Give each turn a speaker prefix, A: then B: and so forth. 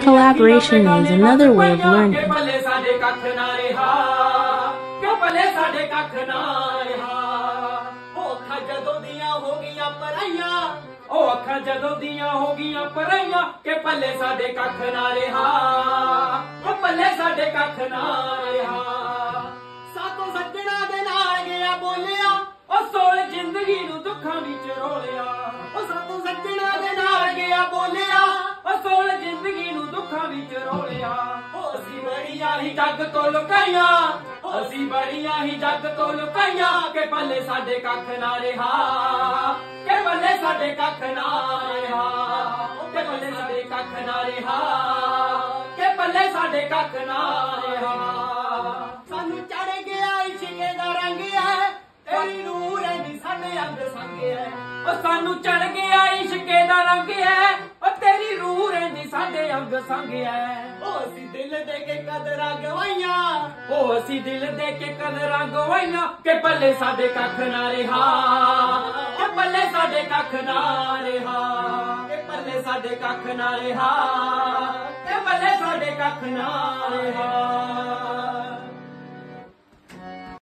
A: collaboration is another way of learning.
B: ਅੱਖਾਂ ਜਦੋਂ ਦੀਆਂ ਹੋ ਗਈਆਂ ਪਰਾਈਆਂ ਕਿ ਪੱਲੇ ਸਾਡੇ ਕੱਖ ਨਾ ਰਿਹਾ ਉਹ ਪੱਲੇ ਸਾਡੇ ਕੱਖ ਨਾ ਰਿਹਾ ਸਾਤੋਂ ਸੱਜਣਾ ਦੇ ਨਾਲ ਗਿਆ ਬੋਲਿਆ ਉਹ ਸੋਲ ਜ਼ਿੰਦਗੀ ਨੂੰ ਦੁੱਖਾਂ ਵਿੱਚ ਰੋਲਿਆ ਉਹ ਸਾਤੋਂ ਸੱਜਣਾ ਦੇ ਨਾਲ ਗਿਆ ਬੋਲਿਆ ਉਹ ਸੋਲ ਜ਼ਿੰਦਗੀ ਨੂੰ ਦੁੱਖਾਂ ਵਿੱਚ ਰੋਲਿਆ ਉਹ ਅਸੀਂ ਬੜੀਆਂ ਹੀ ਜੱਗ ਤੋਂ ਲੁਕਾਈਆਂ ਅਸੀਂ ਬੜੀਆਂ ਹੀ ਜੱਗ ਤੋਂ ਲੁਕਾਈਆਂ ਕਿ ਪੱਲੇ ਸਾਡੇ ਕੱਖ ਨਾ ਰਿਹਾ ਕਿ ਪੱਲੇ ਸਾਡੇ ਕੱਖ ਨਾ ਰਿਹਾ ਕਿ ਪੱਲੇ ਸਾਡੇ ਕੱਖ ਨਾ ਰਿਹਾ ਕਿ ਪੱਲੇ ਸਾਡੇ ਕੱਖ ਨਾ ਰਿਹਾ ਸਾਨੂੰ ਚੜ ਗਿਆ ਇਸ਼ਕੇ ਦਾ ਰੰਗ ਹੈ ਤੇਰੀ ਨੂਰ ਰਹਿੰਦੀ ਸਾਡੇ ਅੰਗ ਸੰਗ ਹੈ ਉਹ ਸਾਨੂੰ ਚੜ ਗਿਆ ਇਸ਼ਕੇ ਦਾ ਰੰਗ ਹੈ ਉਹ ਤੇਰੀ ਰੂਹ ਰਹਿੰਦੀ ਸਾਡੇ ਅੰਗ ਸੰਗ ਹੈ ਉਹ ਅਸੀਂ ਦਿਲ ਦੇ ਕੇ ਕਦਰਾਂ ਗਵਾਈਆਂ ਉਹ ਅਸੀਂ ਦਿਲ ਦੇ ਕੇ ਕਦਰਾਂ ਗਵਾਈਆਂ ਕਿ ਪੱਲੇ ਸਾਡੇ ਕੱਖ ਨਾ ਰਿਹਾ ਕਿ ਪੱਲੇ ਸਾਡੇ ਕੱਖ ਨਾ ਰਿਹਾ ਕਿ ਪੱਲੇ ਸਾਡੇ ਕੱਖ ਨਾ ਰਿਹਾ